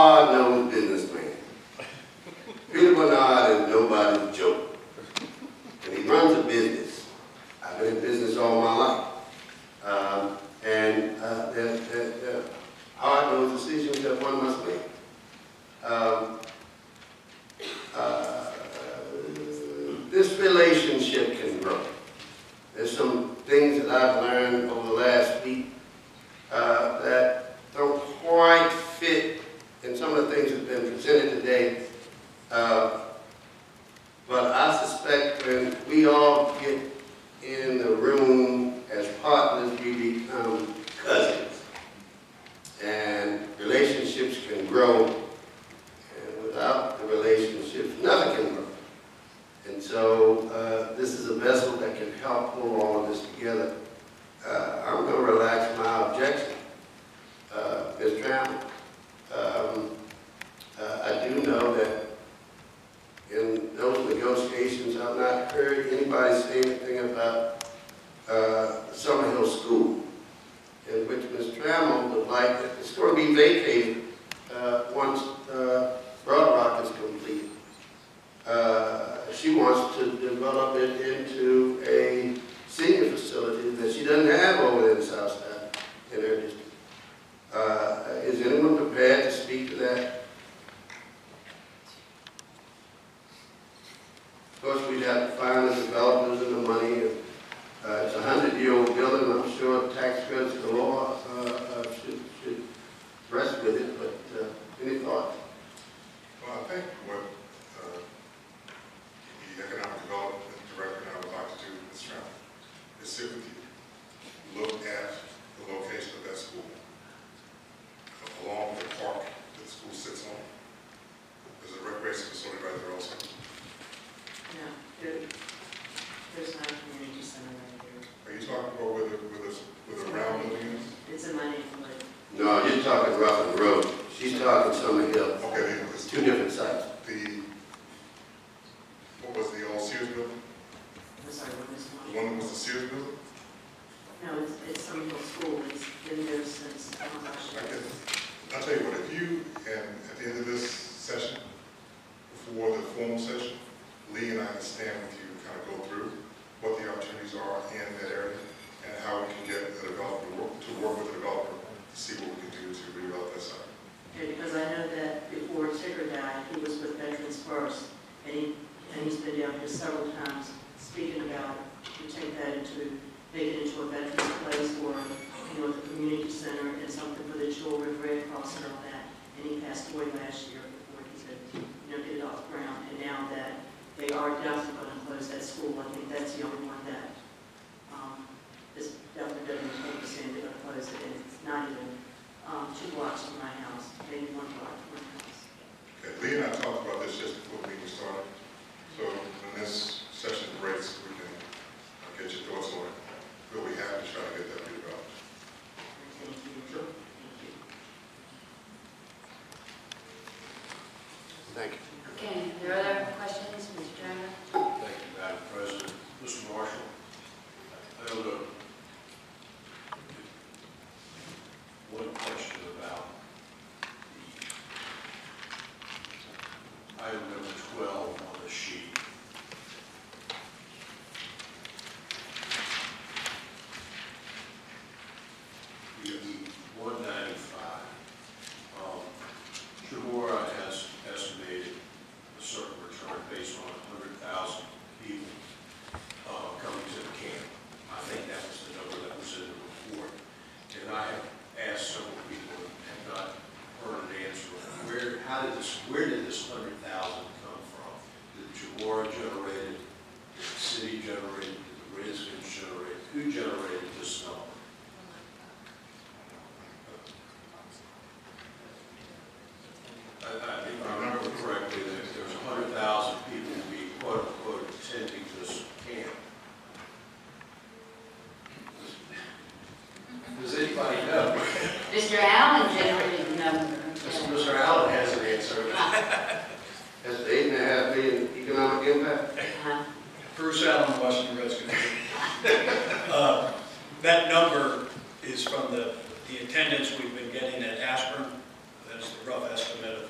hard-nosed businessman. Peter Bernard is nobody's joke. And he runs a business. I've been in business all my life. There are hard-nosed decisions that one must make. This relationship can grow. There's some things that I've learned over the last week that don't quite fit in some of the things that have been presented today. But I suspect when we all get in the room as partners, we become cousins. And relationships can grow, and without the relationships, nothing can grow. And so this is a vessel that can help pull all of this together. I'm going to relax my objection. Ms. Trammell, I do know that in those negotiations, I've not heard anybody say anything about Summerhill School, in which Ms. Trammell would like that it's going to be vacated once Broad Rock is complete. She wants to develop it into a senior facility that she doesn't have over there in the South Side in her district. Is anyone prepared to speak to that? Of course, we'd have to find the developers and the money. It's a 100-year-old building. I'm sure tax credits galore should rest with it. But any thoughts? Well, I think what the Economic Development Director and I would like to do, Ms. Trammell, is sit with you, look at the location of that school, along with the park that the school sits on. There's a recreation facility right there also. No, there's not a community center right here. Are you talking about where the round building is? It's a money flip. No, you're talking Ruffin Road. She's talking Summerhill. Okay, It's two different sites. What was the old Sears building? I'm sorry, what is The one that was the Sears building? No, it's Summerhill School. It's been there since, oh my gosh. I'll tell you what, if you, and at the end of this session, before the formal session, Lee and I can stand with you and kind of go through what the opportunities are in that area and how we can get the developer to work with the developer to see what we can do to redevelop that site. Okay, because I know that before Tigger died, he was with Veterans First, and he's been down here several times speaking about to take that into, make it into a veterans place or, the community center and something for the children, Red Cross and all that. And he passed away last year before he could, get it off the ground. And now that they are definitely going to close that school, I think that's the only one that is definitely going to take us in. They're going to close it, and it's not even 2 blocks from my house, maybe 1 block from my house. Okay, Lee and I talked about this just before the meeting started. So when this session breaks, we can get your thoughts on it. We'll be happy to try to get that redeveloped. Thank you. Sure. Thank you. Okay, are there other questions, Mr. Chairman? Thank you, Madam President. Mr. Marshall, I have one question about the item number 12 on the sheet. The 195. Chamora has estimated a certain return based on 100,000 people coming to the camp. I think that was the number that was in the report. And I have asked several people and have not heard an answer. Where did this 100,000 come from? Did Chamora generate it? Did the city generate it? Did the residents generate it? Who generated this number? If I remember correctly, that there's 100,000 people will be quote-unquote attending this camp. Does anybody know? Mr. Allen generated the number. Mr. Allen has an answer. That's the $8.5 million economic impact. Bruce Allen, Washington Redskins. That number is from the attendance we've been getting at Ashburn. That's the rough estimate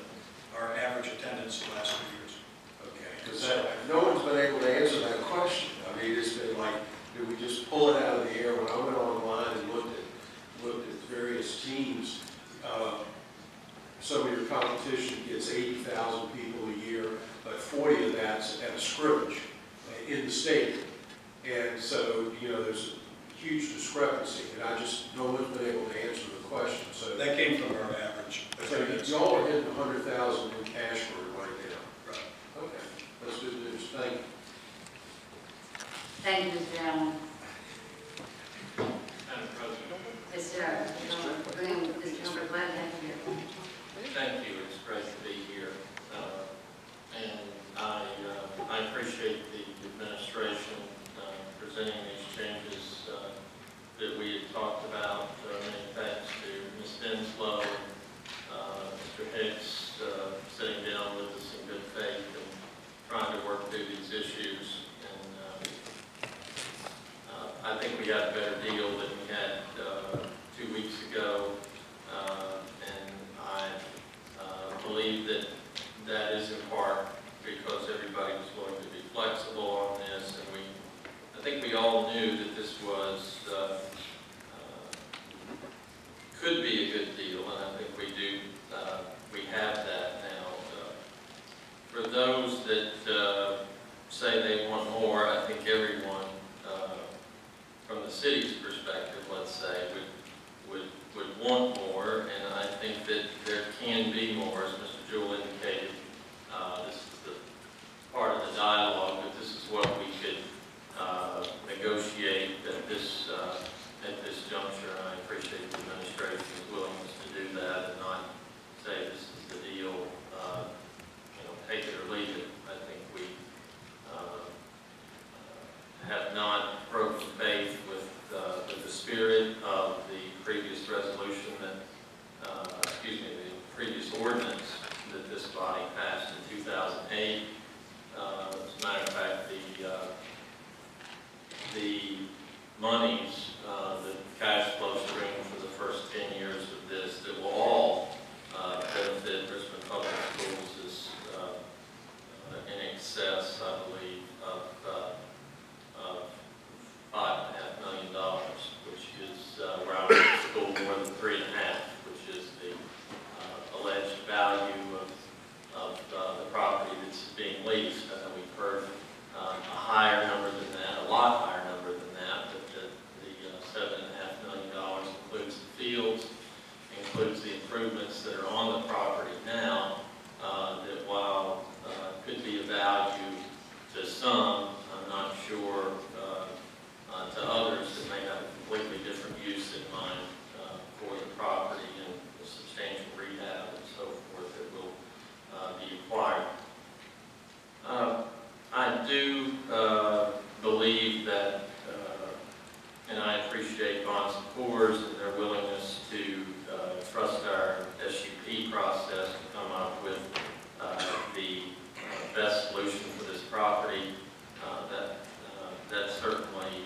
attendance the last 2 years. Okay, because no one's been able to answer that question. I mean, it's been like, did we just pull it out of the air? When I went online and looked at various teams, some of your competition gets 80,000 people a year, but 40 of that's at a scrimmage in the stadium. And so, you know, there's a huge discrepancy, and no one's been able to answer the question. So That came from our average so attendance. y'all are hitting 100,000 in cash for right now. Right. Okay, that's good news. Thank you. Thank you, Mr. Allen. Madam President, Mr. Humphrey, glad to have you here. thank you. It's great to be here. And I appreciate the administration presenting these changes that we had talked about. Many thanks to Ms. Denslow and Mr. Hicks sitting down with us in good faith and trying to work through these issues. I think we got a better deal than we had 2 weeks ago, and I believe that that is in part because everybody was willing to be flexible on this, and I think we all knew that this was could be a good deal, and I think we have that now. For those that say they want more, I think everyone, from the city's perspective, let's say, would want more, and I think that there can be more, as Mr. Jewell indicated. This is the part of the dialogue, but this is what we could negotiate at this juncture, and I appreciate the administration's willingness to do that and not say this is the deal, take it or leave it. I think we have not broken faith with the spirit of the previous resolution the previous ordinance that this body passed in 2008. As a matter of fact, the monies, the cash flow stream for the first 10 years of this that will all benefit Richmond Public Schools is in excess, I believe, of $5.5 million, which is around the school more than 3.5, which is the alleged value of the property that's being leased. I know we've heard a higher number than that, a lot higher number than that, but the $7.5 million includes the fields, includes the improvements that are on the property now, that while could be of value to some, I'm not sure to others that may have a completely different use in mind for the property and the substantial rehab and so forth that will be required. I do believe that, and I appreciate Bonds and Coors and their willingness to trust our SUP process to come up with the best solution for this property. That's certainly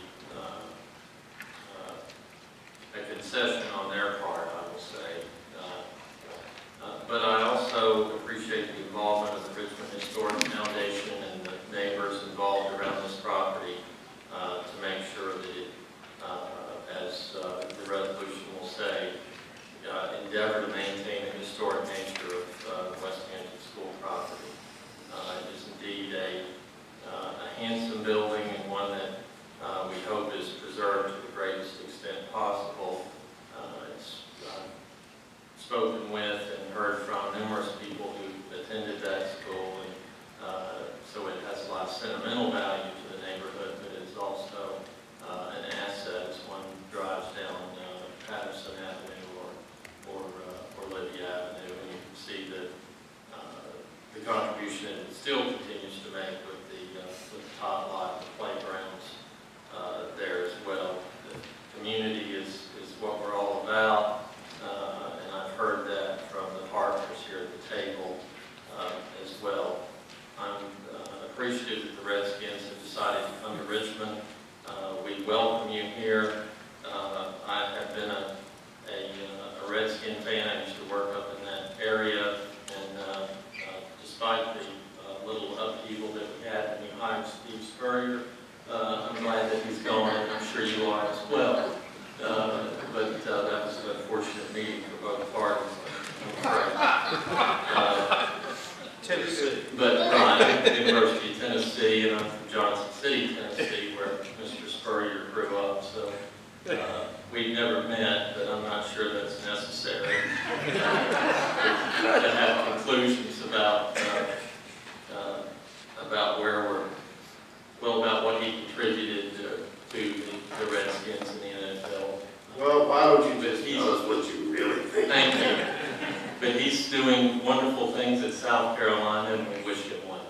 a concession on their part, I will say. But I also appreciate the involvement of the Richmond Historic Foundation and the neighbors involved around this property to make sure that it, as the resolution will say, endeavor to maintain the historic nature of West Hampton School property. It is indeed a handsome building and one that we hope is preserved to the greatest extent possible. It's spoken with and heard from numerous people who attended that school, and so it has a lot of sentimental value to the neighborhood, but it's also an asset as one drives down Patterson Avenue or Libby Avenue, and you can see that the contribution it still continues to make with the top lot, the playgrounds there as well. The community is what we're all about, and I've heard that from the partners here at the table as well. I'm appreciative that the Redskins have decided to come to Richmond. We welcome you here. I have been a Redskin fan. I used to work up in that area, and despite Tennessee. But right, University of Tennessee, and I'm from Johnson City, Tennessee, where Mr. Spurrier grew up. So we've never met, but I'm not sure that's necessary to have conclusions about where we're, well, about what he contributed to the Redskins in the NFL. Well, why don't you just tell us what you really think? Thank you. But he's doing wonderful things at South Carolina, and we wish him well.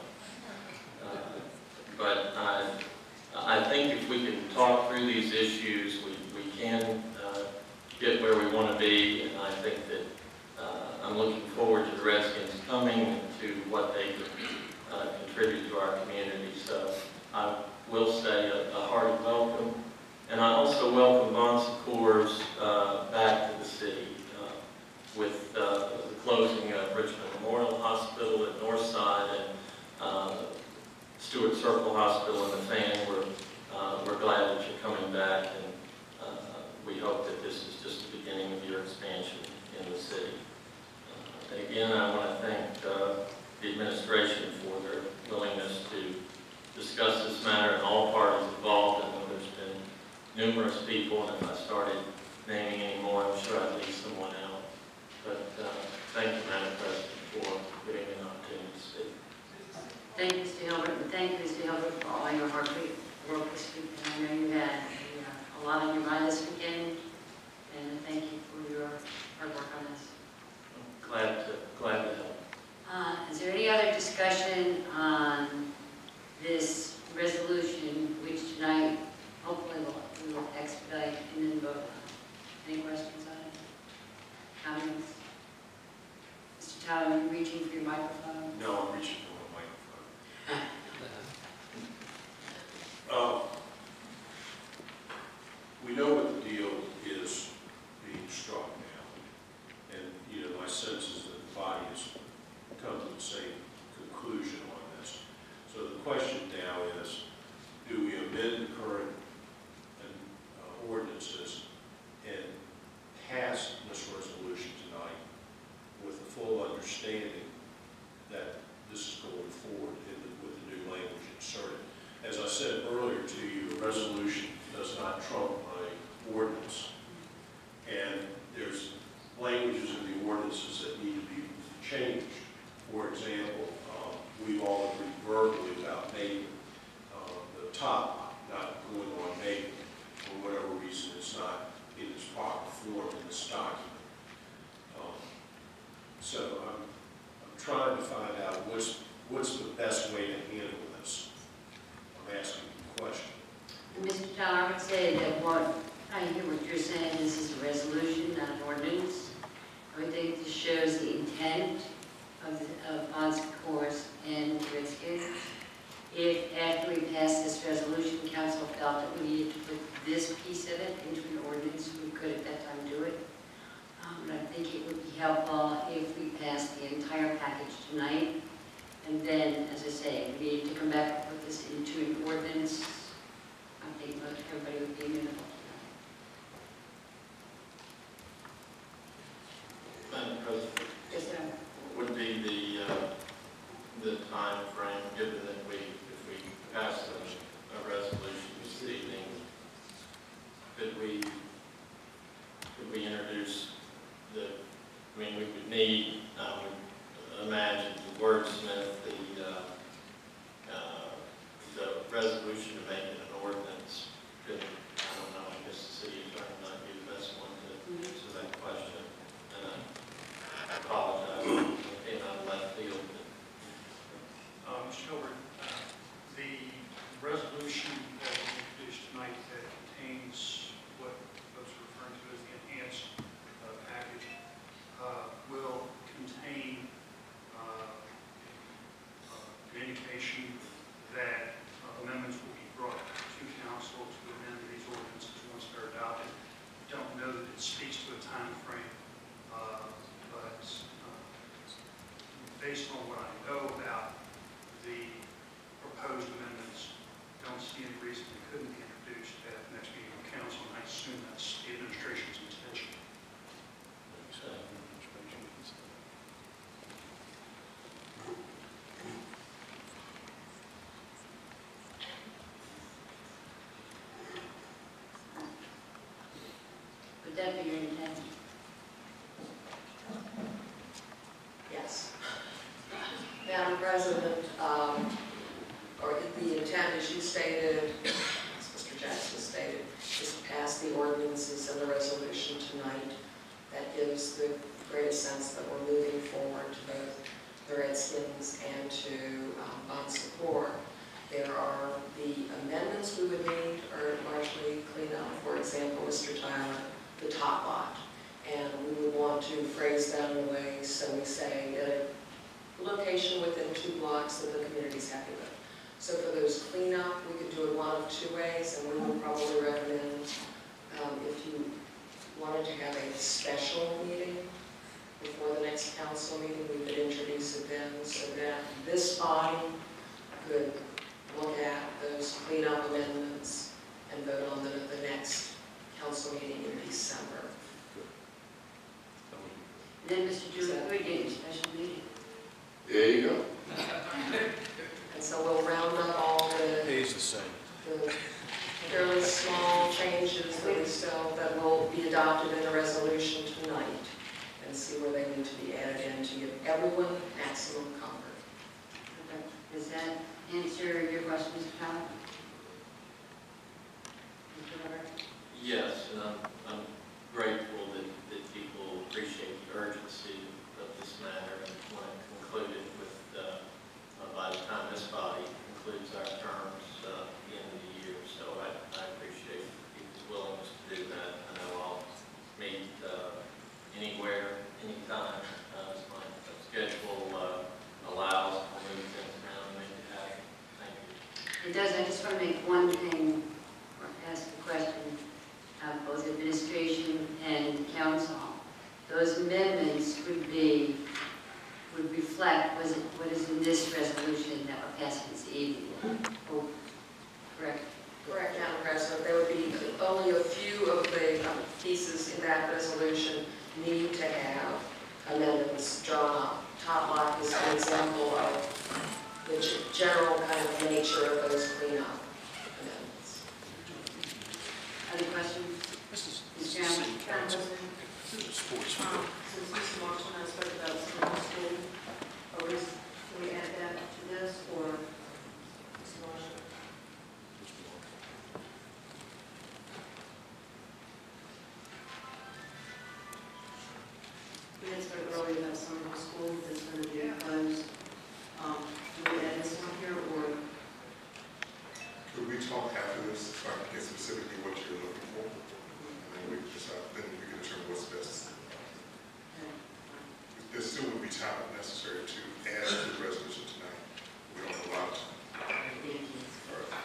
But I think if we can talk through these issues, we can get where we want to be, and I think that I'm looking forward to the Redskins coming and to what they can contribute to our community. So I will say a hearty welcome. And I also welcome Bon Secours back to the city with the closing of Richmond Memorial Hospital at Northside and Stewart Circle Hospital in the Fan. We're glad that you're coming back, and we hope that this is just the beginning of your expansion in the city. And again, I want to thank the administration for their willingness to discuss this matter and all parties involved. I know there's been numerous people, and if I started naming any more, I'm sure I'd leave someone out. But thank you, Madam President, for giving me an opportunity to speak. Thank you, Mr. Hilbert, and thank you, Mr. Hilbert, for all your hard work this week. And I know you had a lot on your mind this weekend, and thank you for your hard work on this. Glad to help. Is there any other discussion on this resolution, which tonight, hopefully we will expedite and then vote on? Any questions on it? Comments? Mr. Tyler, are you reaching for your microphone? No, I'm reaching for my microphone. We know what the deal is being struck now, and my sense is that the body has come to the same conclusion on this. So the question now is, do we amend the current ordinances and pass this resolution tonight with the full understanding that this is going forward with the new language inserted? As I said earlier to you, a resolution does not trump an ordinance. And there's languages in the ordinances that need to be changed. For example, we've all agreed verbally about making the top not going on Maple. For whatever reason, it's not in its proper form in this document. So I'm trying to find out what's the best way to handle this. I'm asking you a question. Mr. Tyler, I would say that I hear what you're saying, this is a resolution, not an ordinance. I would think this shows the intent of Bon Secours and the Redskins. If after we pass this resolution, council felt that we needed to put this piece of it into an ordinance, we could at that time do it. But I think it would be helpful if we pass the entire package tonight. And then, as I say, we need to come back and put this into an ordinance. I think everybody would be amenable to that. Madam President, Yes, sir. what would be the time frame, given that if we pass a resolution this evening, could we introduce we would need, I would imagine, to wordsmith the resolution to make it an ordinance. Could, I don't know, I guess the city attorney might be the best one to answer that question. And I apologize for being out of left field. Mr. Hilbert, the resolution that we introduced tonight that contains what folks are referring to as the enhanced package will contain an indication that amendments will be brought to council to amend these ordinances once they're adopted. I don't know that it speaks to a time frame, but based on what I know about the proposed amendments, don't see any reason they couldn't be introduced at the next meeting of council, and I assume that's the administration's intention. that be your intent? Yes. Madam President, or the intent, as you stated, as Mr. Jackson stated, is to pass the ordinances and the resolution tonight. That gives the greatest sense that we're moving forward to both the Redskins and to Bon Secours. There are the amendments we would need are largely clean up. For example, Mr. Tyler, the top lot. And we would want to phrase that in a way so we say at a location within 2 blocks that the community's happy with. So for those cleanup, we could do it one of 2 ways, and we would probably recommend if you wanted to have a special meeting before the next council meeting, we could introduce it then so that this body could look at those cleanup amendments and vote on them at the next council meeting in December. And then, Mr. Drew, we're getting a special meeting. There you go. And so we'll round up all the fairly small changes that we still, that will be adopted in a resolution tonight and see where they need to be added in to give everyone maximum comfort. Okay. Does that answer your question, Mr. Tyler? Mr. Weber? Yes, and I'm grateful that people appreciate the urgency of this matter and want to conclude it with, by the time this body concludes our terms at the end of the year. So I appreciate people's willingness to do that. I know I'll meet anywhere, anytime, as my schedule allows. I'll move things around and make it happen. Thank you. It does. I just want to make one thing, or ask a question of both administration and council. Those amendments would reflect what is in this resolution that we're passing this evening. Oh, correct. Correct, Madam President. There would be only a few of the pieces in that resolution need to have amendments drawn up. Top lot is an example of the general kind of nature of those cleanup amendments. Other questions? Mr. Chairman? Since Mr. Marshall has spoke about Central School, can we add that to this, or Mr. Marshall? We had spoke earlier about Central School that's going to be closed. Do we add this one here, or? Could we talk after this, so I can get specifically what you're looking for? And then we can decide, then we can determine what's best. There still would be time necessary to add to the resolution tonight. We don't have a lot of time. Thank you. All right.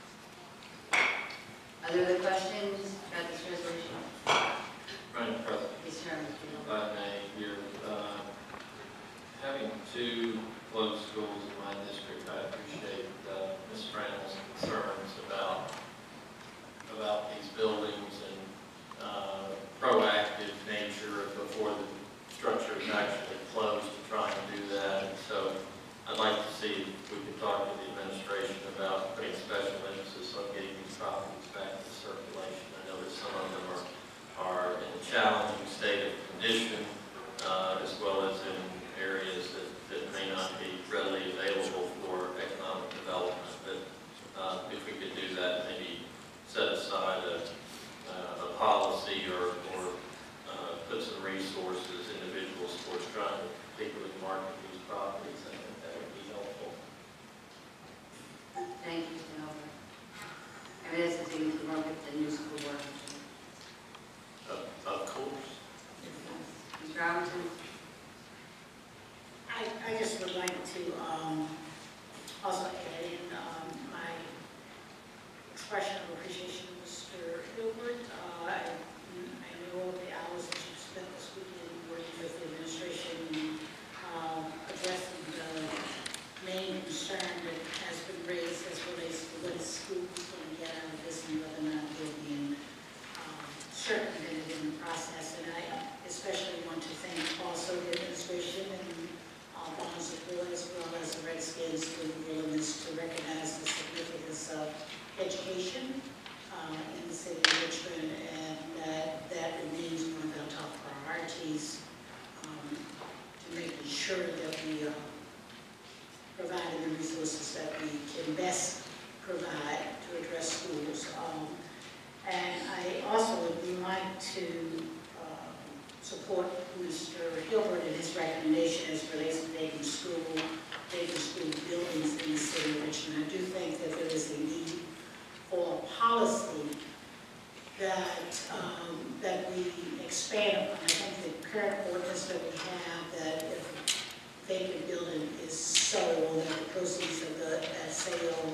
Are there other questions about this resolution? Madam President, Yes, sir. if I may, we're having 2 closed schools in my district. I appreciate Ms. Randall's concerns about these buildings and proactive nature before the structure is actually closed to try and do that. And so I'd like to see if we could talk to the administration about putting special emphasis on getting these properties back to circulation. I know that some of them are in a challenging state of condition, as well as in areas that may not be readily available for economic development. But if we could do that, maybe set aside a policy or put some resources, individuals towards trying to particularly market these properties, I think that would be helpful. Thank you, Mr. Albert. I mean, that's the thing to work with the new school board. Of course. Mr. Robinson? I just would like to also add in my expression of appreciation to Mr. Hilbert. I know the hours that you spent this weekend working with the administration and addressing the main concern that has been raised as relates to what is schools going to get out of this and whether or not they're being circumvented in the process. And I especially want to thank also the administration and Bon Secours as well as the Redskins for the willingness to recognize the significance of education in the city of Richmond, and that remains so that the proceeds of that sale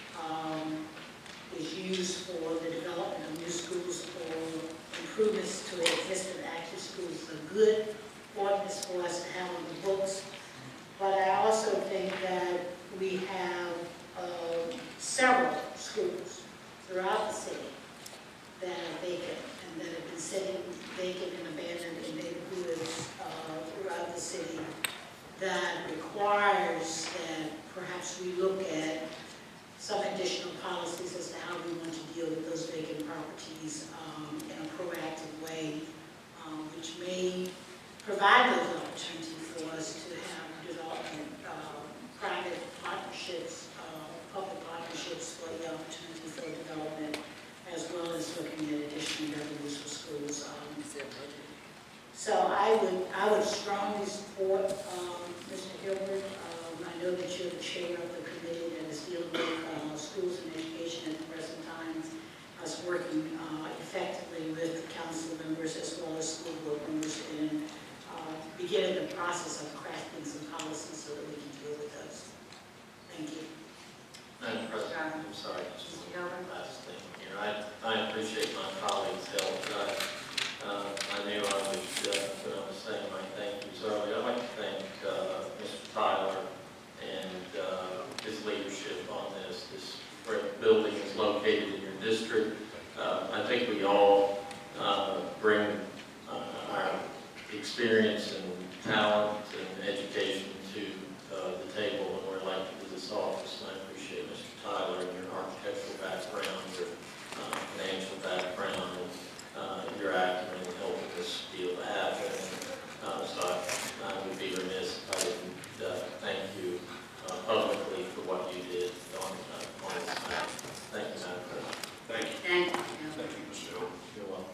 is used for the development of new schools or improvements to existing active schools. It's a good ordinance for us to have on the books. But I also think that we have several schools throughout the city that are vacant and that have been sitting vacant and abandoned in neighborhoods throughout the city that requires that perhaps we look at some additional policies as to how we want to deal with those vacant properties in a proactive way, which may provide those opportunities for us to have development, private partnerships, public partnerships for the opportunity for development, as well as looking at additional revenues for schools. So I would strongly support Mr. Gilbert. I know that you're the chair of the committee that is dealing with schools and education at the present time. Us working effectively with the council members as well as school board members in beginning the process of crafting some policies so that we can deal with those. Thank you. Madam President, I'm sorry, just one last thing here. I appreciate my colleagues' help. I knew I would put on the same my thank yous earlier. I'd like to thank Mr. Tyler and his leadership on this. This great building is located in your district. I think we all bring our experience and talent and education to the table when we're elected to this office. And I appreciate Mr. Tyler and your architectural background, your financial background, and your acumen in helping this deal to happen. So I would be remiss if I didn't thank you publicly for what you did on this matter. Thank you, Madam President. Thank you. Thank you. Thank you, Mr. Hill. You're welcome.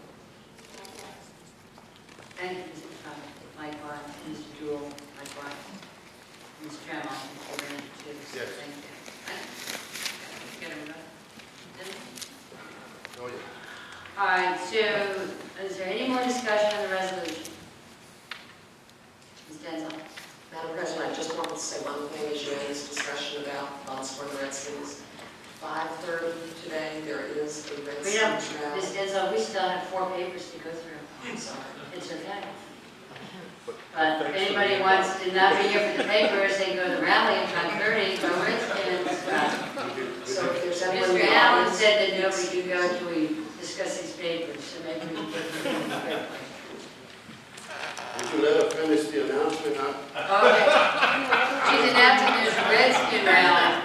Thank you, Mr. Thomas. Likewise, Mr. Jewell, likewise. Mr. Chairman, Mr. Randy, too. Yes. Thank you. Get everybody? Oh, yeah. All right, so is there any more discussion on the resolution? Ms. Denzel? Madam President, I just wanted to say one thing as you had this discussion about funds for the Redskins. 5:30 today, there is a We don't, Redskins rally. Ms. Denzel, we still have 4 papers to go through. I'm sorry. It's okay. But if anybody wants to not be here for the papers, they can go to the rally at 5:30, go Redskins. So if there's anyone in Mr. the Allen audience- said that nobody could go until we discuss these papers, so maybe we can get them quickly. Would you let her finish the announcement? Okay. She's announcing there's a Redskin rally.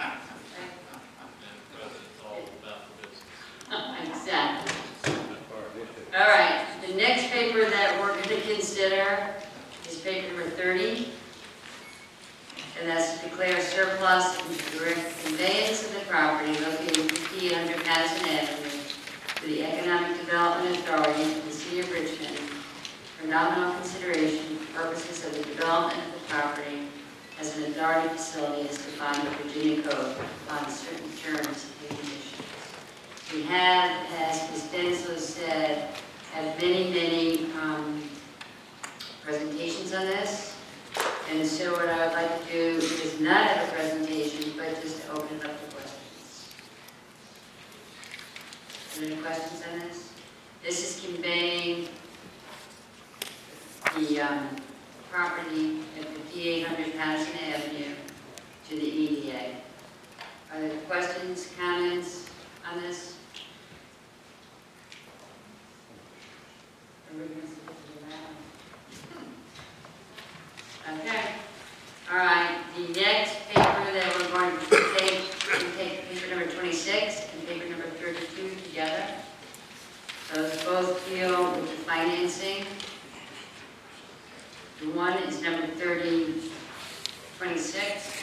Exactly. All right, the next paper that we're going to consider is paper number 30. And that's to declare surplus and direct conveyance of the property located at 5800 Madison Avenue to the Economic Development Authority of the City of Richmond for nominal consideration for purposes of the development of the property as an authority facility as defined in the Virginia Code on certain terms and conditions. We have, as Ms. Denslow said, had many presentations on this. And so what I would like to do is not have a presentation, but just to open it up to questions. Are there any questions on this? This is conveying the property at 5800 Patterson Avenue to the EDA. Are there questions, comments on this? Okay. All right. The next paper that we're going to take, we take paper number 26 and paper number 32 together. Those both deal with the financing. The one is number 26.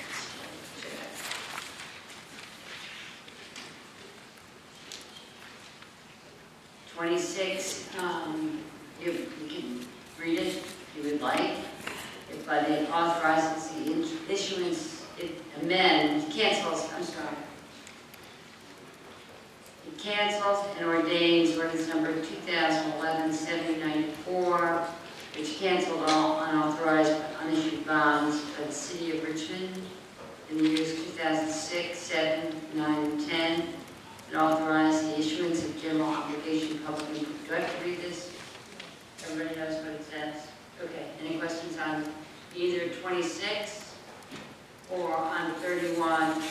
26, you can read it if you would like. But it authorizes the issuance, it amends, cancels, I'm sorry. It cancels and ordains ordinance number 2011-7094 which canceled all unauthorized but unissued bonds of the City of Richmond in the years 2006, 7, 9, and 10, and authorized the issuance of general obligation public improvement. Do I have to read this? Everybody knows what it says? Okay, any questions on either 26 or on 31?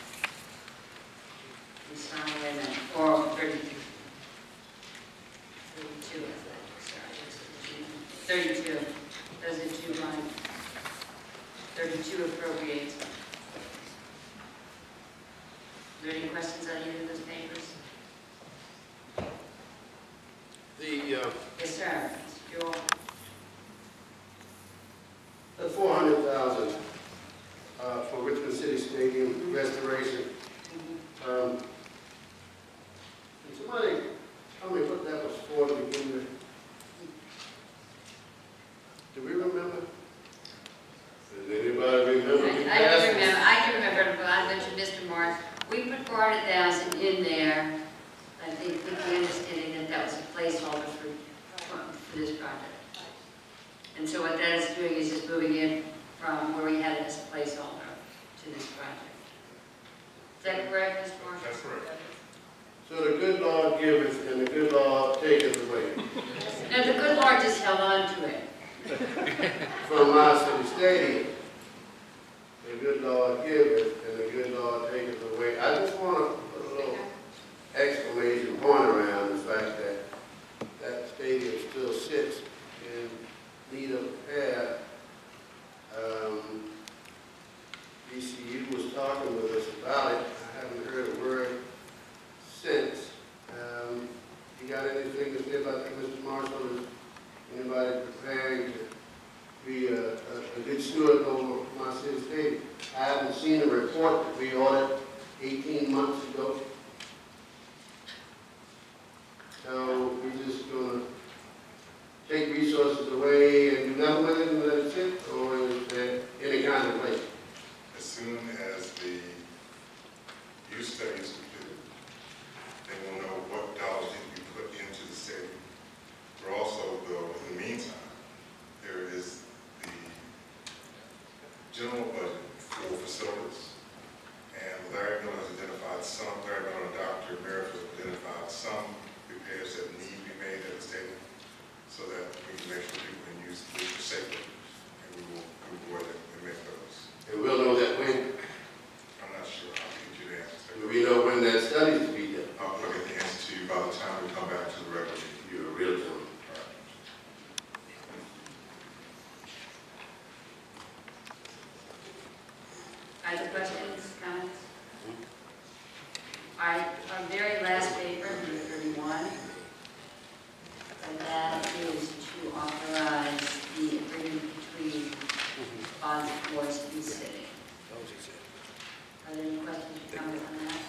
Or 32. 32, sorry. 32. Those are two lines. 32 appropriates. Are there any questions on either of those papers? Yes, sir. Mr. Jewell. The 400,000 for Richmond City Stadium restoration. Can somebody tell me what that was for to begin with? Do we remember? Does anybody remember? I can remember, but I mentioned Mr. Morris. We put 400,000 in there. I think with the understanding that that was a placeholder for this project. And so what that is doing is just moving it from where we had it as a placeholder to this project. Is that correct, Mr. Morris? That's correct. So the good Lord giveth and the good Lord taketh away. No, the good Lord just held on to it. From my city stadium, the good Lord giveth and the good Lord taketh away. I just want to put a little exclamation point around the fact that that stadium still sits in need of repair. DCU was talking with us about it. I haven't heard a word since. You got anything to say about that, Mr. Marshall? Is anybody preparing to be a good steward over my city stadium? I haven't seen a report that we ordered 18 months ago. So we're just going to take resources away and do nothing with it and let it sit, or is there any kind of place? As soon as the use study is completed, they will know what dollars need to be put into the stadium. We're also, though, in the meantime, there is the general budget for facilities. And Larry Miller has identified some, Larry Miller and Dr. Merritt has identified some repairs that need to be made at the stadium so that we can make sure people can use the bleachers safely. And we will go ahead and make those. And we'll know that when. I'm not sure. I'll get you the answer. Do we know when that study is to be done? I'll get the answer to you by the time we come back to the regular meeting. You're a real gentleman. Other questions, comments? All right, our very last paper, number 31, and that is to authorize the agreement between bonds of course and the city. Are there any questions or comments on that?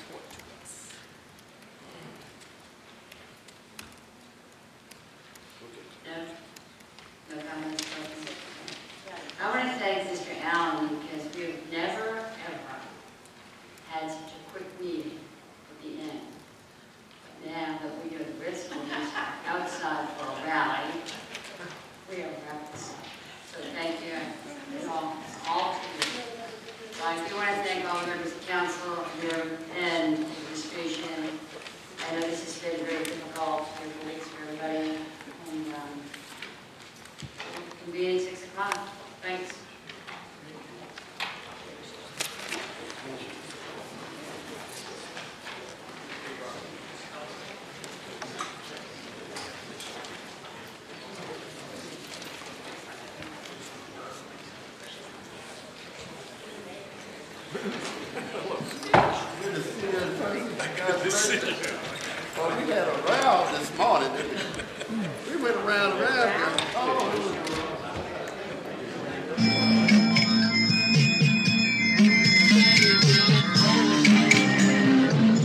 No? No comments? Okay. I want to thank Mr. Allen because we have never, ever had such a quick meeting at the end. But now that we are the Bristol outside for a rally, we are wrapped this up. So thank you. It's all to you. I do want to thank all members of council here and administration. I know this has been very difficult for weeks for everybody. And convene at 6 o'clock. Thanks. Well, we had a row this morning. We went around and around.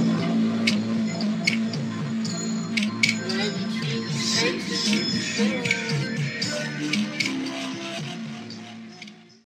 Oh.